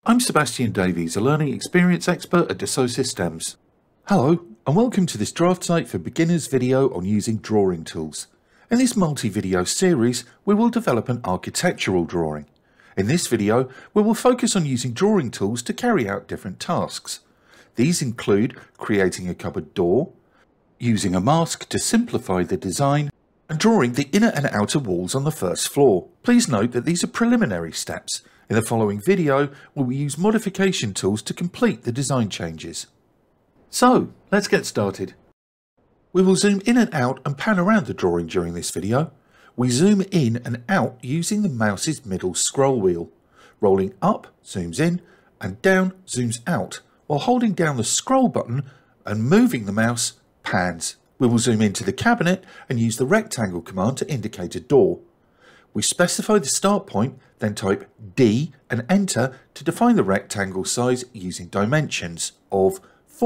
I'm Sebastian Davies, a learning experience expert at Dassault Systems. Hello, and welcome to this DraftSight for Beginners video on using drawing tools. In this multi-video series, we will develop an architectural drawing. In this video, we will focus on using drawing tools to carry out different tasks. These include creating a cupboard door, using a mask to simplify the design, and drawing the inner and outer walls on the first floor. Please note that these are preliminary steps. In the following video, we will use modification tools to complete the design changes. So, let's get started. We will zoom in and out and pan around the drawing during this video. We zoom in and out using the mouse's middle scroll wheel. Rolling up zooms in and down zooms out, while holding down the scroll button and moving the mouse pans. We will zoom into the cabinet and use the rectangle command to indicate a door. We specify the start point, then type D and enter to define the rectangle size using dimensions of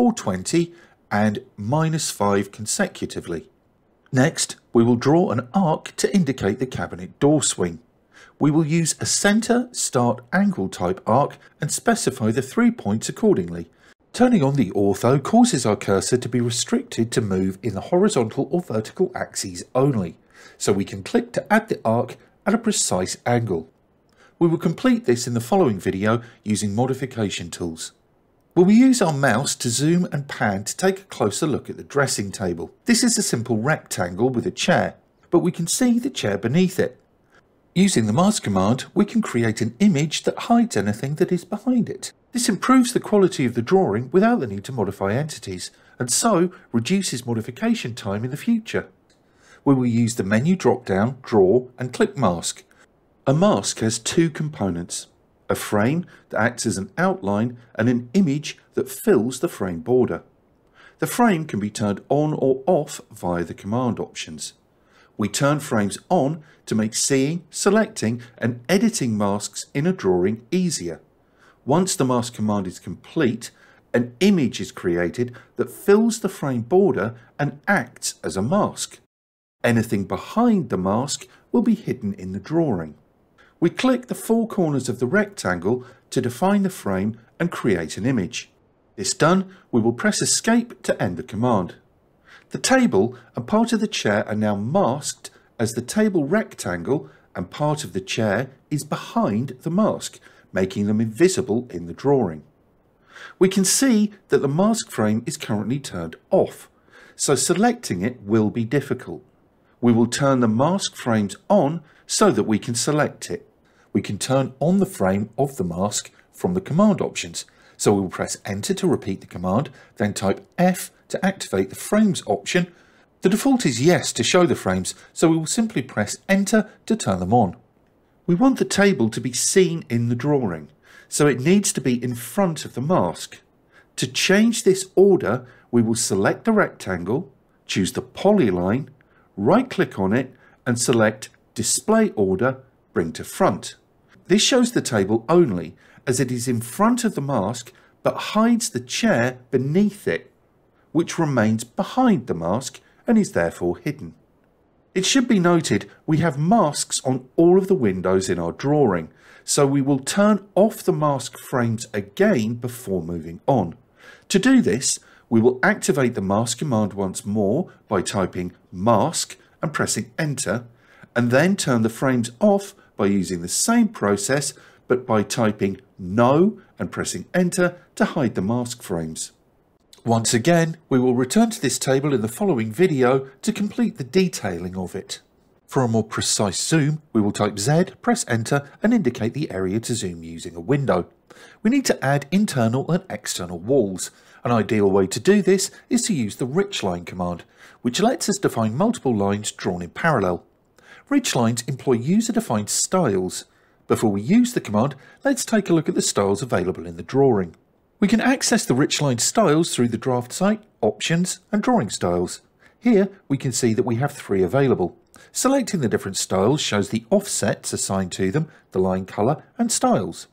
420 and -5 consecutively. Next, we will draw an arc to indicate the cabinet door swing. We will use a center start angle type arc and specify the 3 points accordingly. Turning on the ortho causes our cursor to be restricted to move in the horizontal or vertical axes only, so we can click to add the arc at a precise angle. We will complete this in the following video using modification tools. We will use our mouse to zoom and pan to take a closer look at the dressing table. This is a simple rectangle with a chair, but we can see the chair beneath it. Using the mask command, we can create an image that hides anything that is behind it. This improves the quality of the drawing without the need to modify entities, and so reduces modification time in the future. We will use the menu drop-down, draw, and click mask. A mask has two components: a frame that acts as an outline and an image that fills the frame border. The frame can be turned on or off via the command options. We turn frames on to make seeing, selecting, and editing masks in a drawing easier. Once the mask command is complete, an image is created that fills the frame border and acts as a mask. Anything behind the mask will be hidden in the drawing. We click the four corners of the rectangle to define the frame and create an image. This done, we will press Escape to end the command. The table and part of the chair are now masked, as the table rectangle and part of the chair is behind the mask, making them invisible in the drawing. We can see that the mask frame is currently turned off, so selecting it will be difficult. We will turn the mask frames on so that we can select it. We can turn on the frame of the mask from the command options, so we will press Enter to repeat the command, then type F to activate the frames option. The default is yes to show the frames, so we will simply press Enter to turn them on. We want the table to be seen in the drawing, so it needs to be in front of the mask. To change this order, we will select the rectangle, choose the polyline, right-click on it and select Display Order, Bring to Front. This shows the table only, as it is in front of the mask but hides the chair beneath it, which remains behind the mask and is therefore hidden. It should be noted we have masks on all of the windows in our drawing, so we will turn off the mask frames again before moving on. To do this, we will activate the mask command once more by typing mask and pressing Enter, and then turn the frames off by using the same process but by typing No and pressing Enter to hide the mask frames. Once again, we will return to this table in the following video to complete the detailing of it. For a more precise zoom, we will type Z, press Enter and indicate the area to zoom using a window. We need to add internal and external walls. An ideal way to do this is to use the RichLine command, which lets us define multiple lines drawn in parallel. RichLines employ user-defined styles. Before we use the command, let's take a look at the styles available in the drawing. We can access the RichLine styles through the DraftSight, Options and Drawing Styles. Here we can see that we have 3 available. Selecting the different styles shows the offsets assigned to them, the line colour and styles.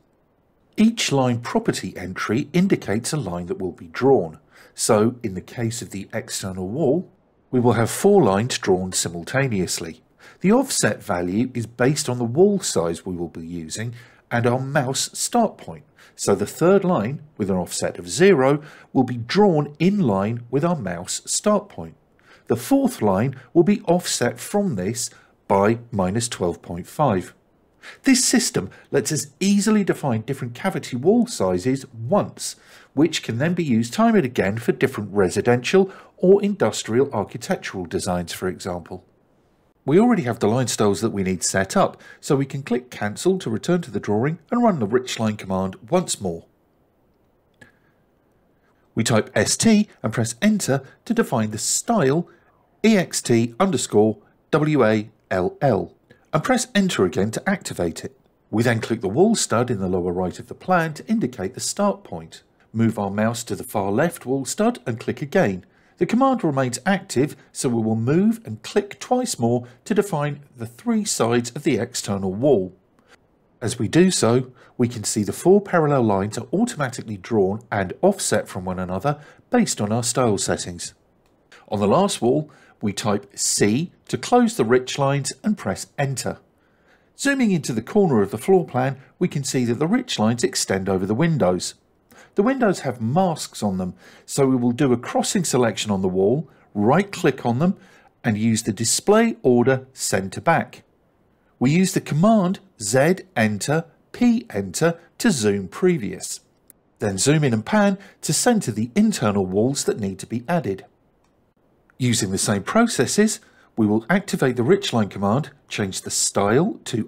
Each line property entry indicates a line that will be drawn. So in the case of the external wall, we will have 4 lines drawn simultaneously. The offset value is based on the wall size we will be using and our mouse start point. So the third line, with an offset of 0, will be drawn in line with our mouse start point. The fourth line will be offset from this by minus 12.5. This system lets us easily define different cavity wall sizes once, which can then be used time and again for different residential or industrial architectural designs, for example. We already have the line styles that we need set up, so we can click Cancel to return to the drawing and run the RichLine command once more. We type ST and press Enter to define the style EXT_WALL and press Enter again to activate it. We then click the wall stud in the lower right of the plan to indicate the start point. Move our mouse to the far left wall stud and click again. The command remains active, so we will move and click twice more to define the 3 sides of the external wall. As we do so, we can see the 4 parallel lines are automatically drawn and offset from one another based on our style settings. On the last wall, we type C to close the RichLines and press Enter. Zooming into the corner of the floor plan, we can see that the RichLines extend over the windows. The windows have masks on them, so we will do a crossing selection on the wall, right-click on them, and use the Display Order Send to Back. We use the command Z Enter, P Enter to zoom previous. Then zoom in and pan to center the internal walls that need to be added. Using the same processes, we will activate the RichLine command, change the style to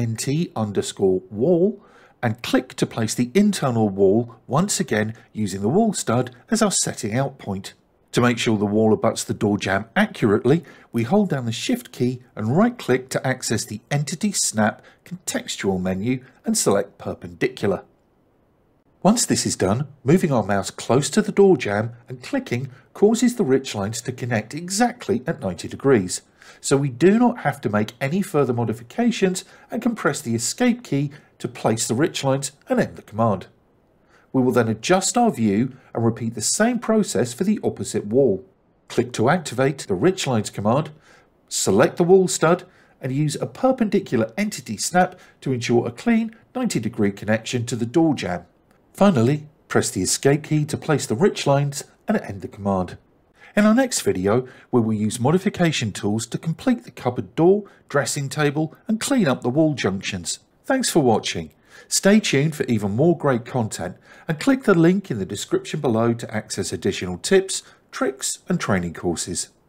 INT_wall, and click to place the internal wall once again using the wall stud as our setting out point. To make sure the wall abuts the door jamb accurately, we hold down the Shift key and right click to access the Entity Snap contextual menu and select Perpendicular. Once this is done, moving our mouse close to the door jamb and clicking causes the RichLines to connect exactly at 90 degrees, so we do not have to make any further modifications and can press the Escape key to place the RichLines and end the command. We will then adjust our view and repeat the same process for the opposite wall. Click to activate the RichLines command, select the wall stud, and use a perpendicular entity snap to ensure a clean 90-degree connection to the door jamb. Finally, press the Escape key to place the RichLines and end the command. In our next video, we will use modification tools to complete the cupboard door, dressing table, and clean up the wall junctions. Thanks for watching. Stay tuned for even more great content and click the link in the description below to access additional tips, tricks, and training courses.